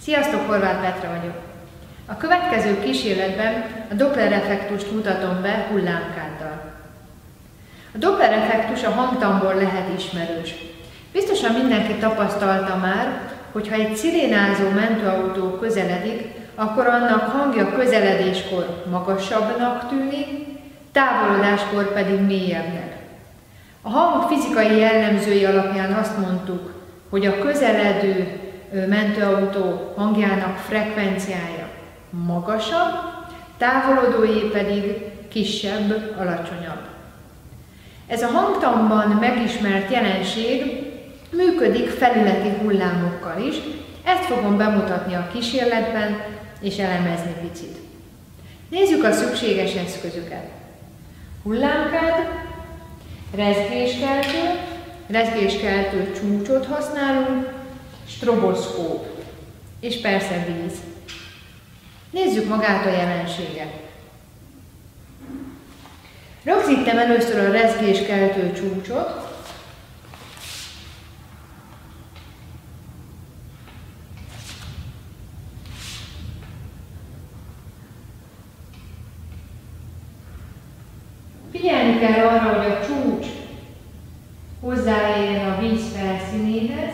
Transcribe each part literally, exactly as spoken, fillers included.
Sziasztok, Horváth Petra vagyok. A következő kísérletben a Doppler-effektust mutatom be hullámkáddal. A Doppler-effektus a hangtanból lehet ismerős. Biztosan mindenki tapasztalta már, hogy ha egy szirénázó mentőautó közeledik, akkor annak hangja közeledéskor magasabbnak tűnik, távolodáskor pedig mélyebbnek. A hang fizikai jellemzői alapján azt mondtuk, hogy a közeledő mentőautó hangjának frekvenciája magasabb, távolodóé pedig kisebb, alacsonyabb. Ez a hangtanban megismert jelenség működik felületi hullámokkal is, ezt fogom bemutatni a kísérletben és elemezni picit. Nézzük a szükséges eszközöket. Hullámkád, rezgéskeltő, rezgéskeltő csúcsot használunk, stroboszkóp és persze víz. Nézzük magát a jelenséget. Rögzítem először a rezgéskeltő csúcsot, figyelni kell arra, hogy a csúcs hozzáérjen a víz felszínéhez,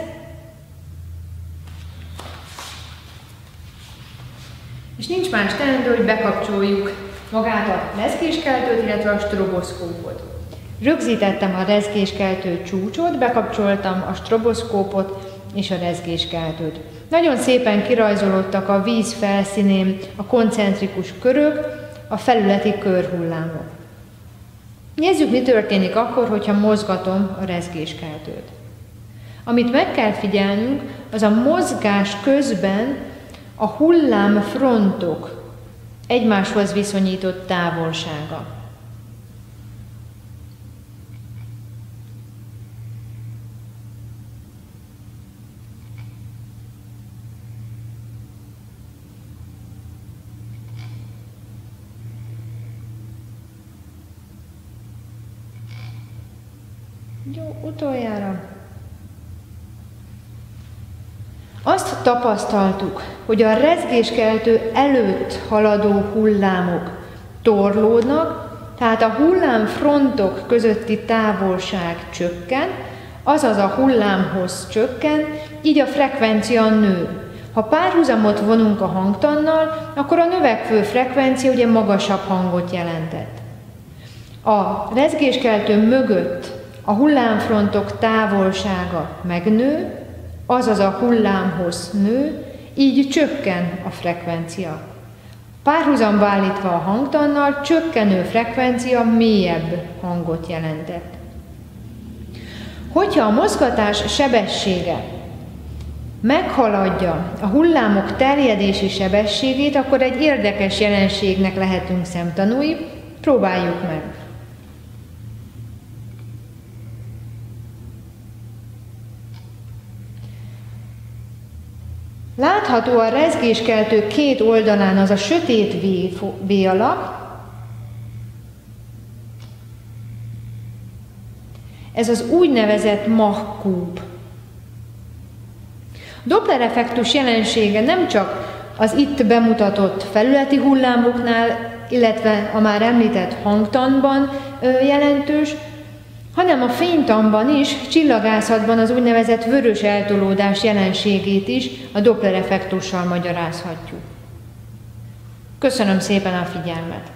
és nincs más teendő, hogy bekapcsoljuk magát a rezgéskeltőt, illetve a stroboszkópot. Rögzítettem a rezgéskeltő csúcsot, bekapcsoltam a stroboszkópot és a rezgéskeltőt. Nagyon szépen kirajzolódtak a víz felszínén a koncentrikus körök, a felületi körhullámok. Nézzük, mi történik akkor, hogyha mozgatom a rezgéskeltőt. Amit meg kell figyelnünk, az a mozgás közben a hullámfrontok egymáshoz viszonyított távolsága. Jó, utoljára. Azt tapasztaltuk, hogy a rezgéskeltő előtt haladó hullámok torlódnak, tehát a hullámfrontok közötti távolság csökken, azaz a hullámhossz csökken, így a frekvencia nő. Ha párhuzamot vonunk a hangtannal, akkor a növekvő frekvencia ugye magasabb hangot jelentett. A rezgéskeltő mögött a hullámfrontok távolsága megnő, azaz a hullámhossz nő, így csökken a frekvencia. Párhuzamba állítva a hangtannal, csökkenő frekvencia mélyebb hangot jelentett. Hogyha a mozgatás sebessége meghaladja a hullámok terjedési sebességét, akkor egy érdekes jelenségnek lehetünk szemtanúi, próbáljuk meg. Látható a rezgéskeltő két oldalán az a sötét V alak. Ez az úgynevezett Mach-kúp. Doppler-effektus jelensége nem csak az itt bemutatott felületi hullámoknál, illetve a már említett hangtanban jelentős, hanem a fénytanban is, csillagászatban az úgynevezett vörös eltolódás jelenségét is a Doppler-effektussal magyarázhatjuk. Köszönöm szépen a figyelmet!